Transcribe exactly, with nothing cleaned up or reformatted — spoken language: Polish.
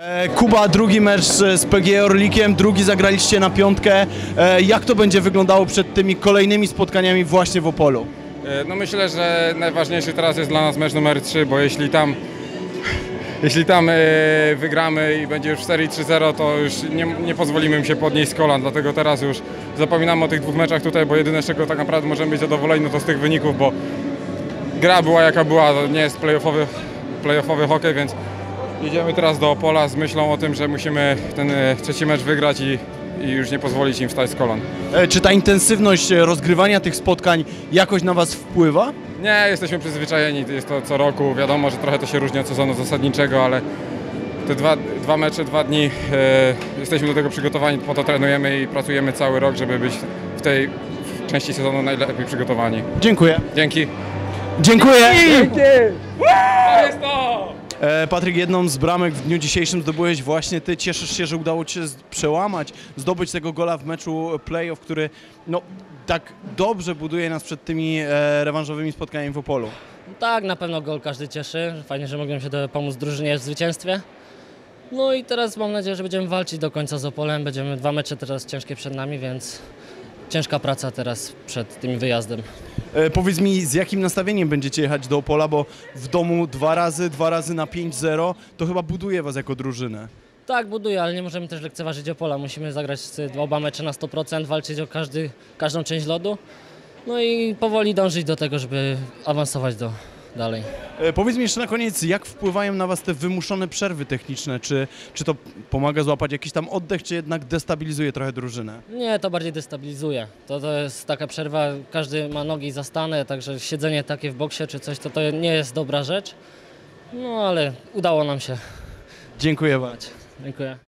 E, Kuba, drugi mecz z z P G E Orlikiem, drugi zagraliście na piątkę. E, jak to będzie wyglądało przed tymi kolejnymi spotkaniami właśnie w Opolu? No myślę, że najważniejszy teraz jest dla nas mecz numer trzy, bo jeśli tam, jeśli tam wygramy i będzie już w serii trzy zero, to już nie, nie pozwolimy im się podnieść z kolan, dlatego teraz już zapominamy o tych dwóch meczach tutaj, bo jedyne, z czego tak naprawdę możemy być zadowoleni, no to z tych wyników, bo gra była jaka była, to nie jest playoffowy, playoffowy hokej, więc idziemy teraz do Opola z myślą o tym, że musimy ten trzeci mecz wygrać i i już nie pozwolić im wstać z kolan. E, czy ta intensywność rozgrywania tych spotkań jakoś na Was wpływa? Nie, jesteśmy przyzwyczajeni, jest to co roku, wiadomo, że trochę to się różni od sezonu zasadniczego, ale te dwa, dwa mecze, dwa dni, e, jesteśmy do tego przygotowani, po to trenujemy i pracujemy cały rok, żeby być w tej w części sezonu najlepiej przygotowani. Dziękuję. Dzięki. Dziękuję! Dzięki! To jest to! E, Patryk, jedną z bramek w dniu dzisiejszym zdobyłeś właśnie Ty. Cieszysz się, że udało Ci się z- przełamać, zdobyć tego gola w meczu playoff, który no, tak dobrze buduje nas przed tymi e, rewanżowymi spotkaniami w Opolu. Tak, na pewno gol każdy cieszy. Fajnie, że mogłem się do- pomóc drużynie w zwycięstwie. No i teraz mam nadzieję, że będziemy walczyć do końca z Opolem. Będziemy dwa mecze teraz ciężkie przed nami, więc ciężka praca teraz przed tym wyjazdem. E, powiedz mi, z jakim nastawieniem będziecie jechać do Opola, bo w domu dwa razy, dwa razy na pięć zero, to chyba buduje Was jako drużynę. Tak, buduję, ale nie możemy też lekceważyć Opola. Musimy zagrać oba mecze na sto procent, walczyć o każdy, każdą część lodu. No i powoli dążyć do tego, żeby awansować do dalej. E, powiedz mi jeszcze na koniec, jak wpływają na Was te wymuszone przerwy techniczne? Czy, czy to pomaga złapać jakiś tam oddech, czy jednak destabilizuje trochę drużynę? Nie, to bardziej destabilizuje. To, to jest taka przerwa, każdy ma nogi zastane, także siedzenie takie w boksie czy coś, to, to nie jest dobra rzecz. No ale udało nam się. Dziękuję bardzo. Dziękuję.